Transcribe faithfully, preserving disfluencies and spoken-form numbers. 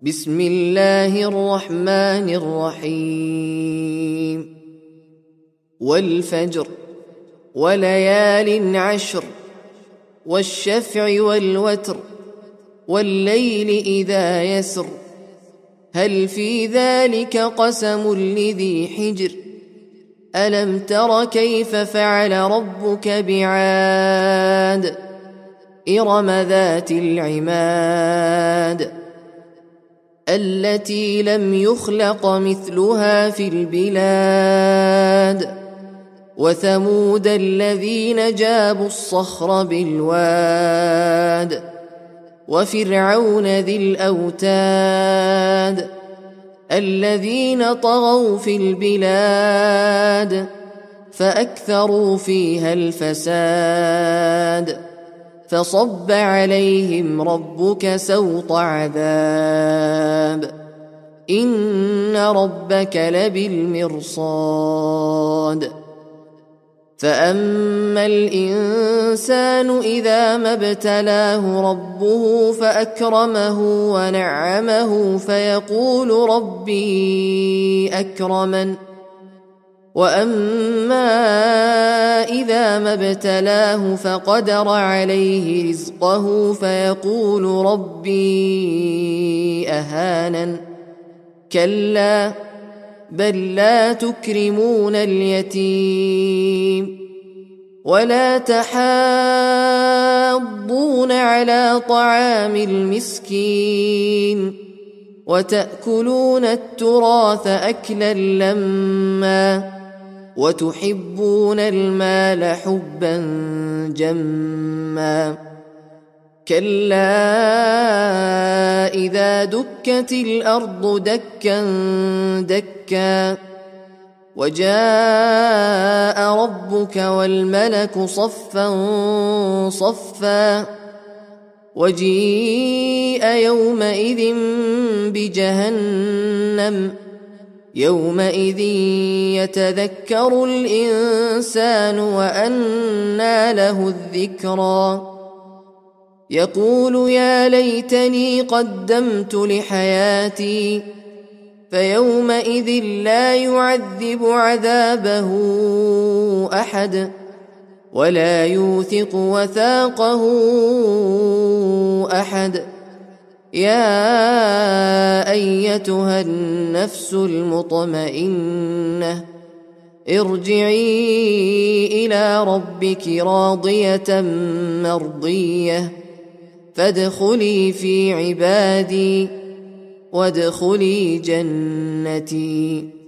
بسم الله الرحمن الرحيم والفجر وليال عشر والشفع والوتر والليل إذا يسر هل في ذلك قسم لذي حجر ألم تر كيف فعل ربك بعاد إرم ذات العماد التي لم يخلق مثلها في البلاد وثمود الذين جابوا الصخر بالواد وفرعون ذي الأوتاد الذين طغوا في البلاد فأكثروا فيها الفساد فصب عليهم ربك سوط عذاب إن ربك لبالمرصاد فأما الإنسان إذا ما ابتلاه ربه فأكرمه ونعمه فيقول ربي أكرمن وأما إذا ما ابتلاه فقدر عليه رزقه فيقول ربي أهانن كلا بل لا تكرمون اليتيم ولا تحاضون على طعام المسكين وتأكلون التراث أكلا لما وتحبون المال حبا جما كلا إذا دكت الأرض دكا دكا وجاء ربك والملك صفا صفا وجيء يومئذ بجهنم يومئذ يتذكر الإنسان وأنى له الذكرى يقول يا ليتني قدمت لحياتي فيومئذ لا يعذب عذابه أحد ولا يوثق وثاقه أحد يا أيتها النفس المطمئنة ارجعي إلى ربك راضية مرضية فادخلي في عبادي وادخلي جنتي.